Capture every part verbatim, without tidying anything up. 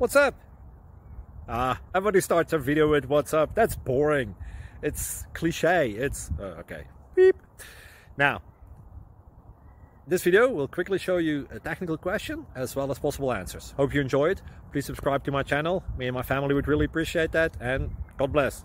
What's up? Ah, everybody starts a video with what's up. That's boring. It's cliche. It's uh, okay. Beep. Now, this video will quickly show you a technical question as well as possible answers. Hope you enjoyed. Please subscribe to my channel. Me and my family would really appreciate that, and God bless.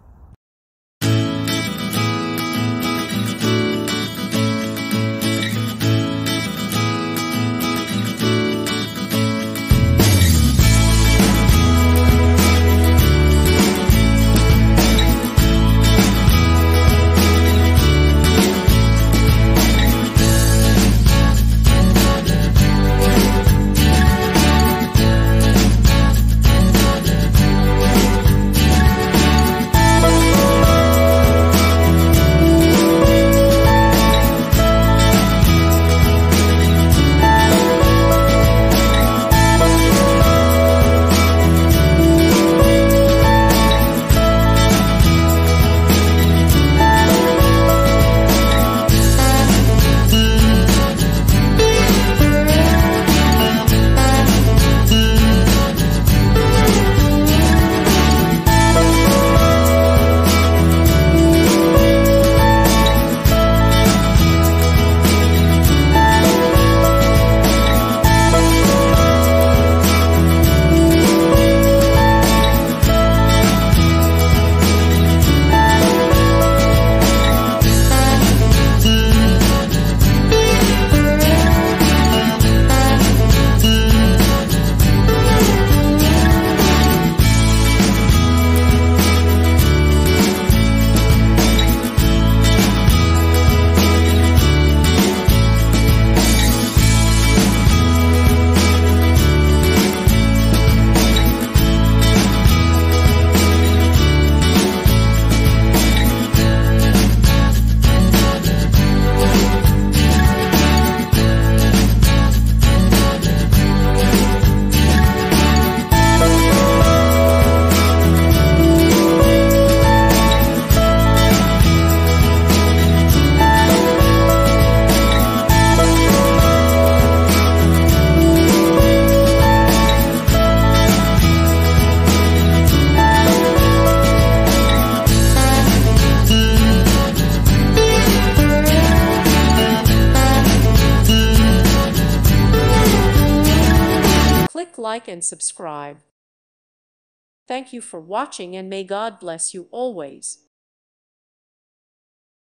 Click like and subscribe. Thank you for watching, and may God bless you always.